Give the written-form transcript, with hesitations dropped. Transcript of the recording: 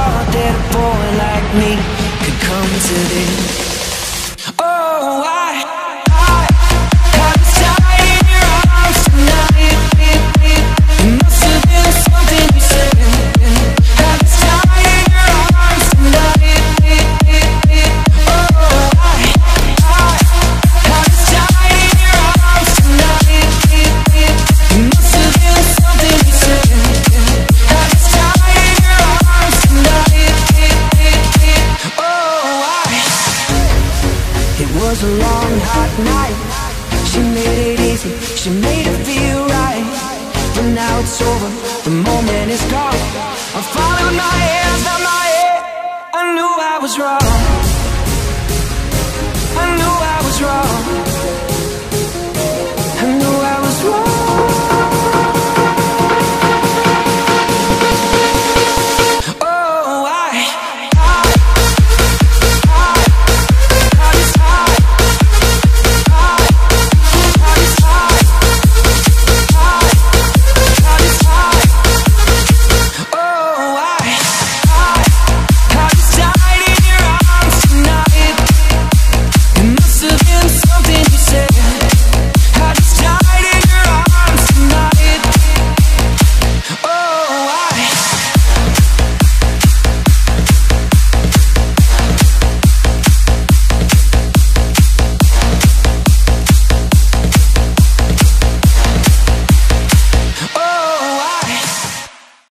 thought that a boy like me could come to this. Oh, I was tied in your arms tonight. It must have been something you said. I was tied in your arms tonight. Oh, I was tied in your arms tonight. It must have been something you said. I was tied in your arms tonight. Oh, it was a long, hot night. She made it easy, she made it feel right. But now it's over, the moment is gone. I'm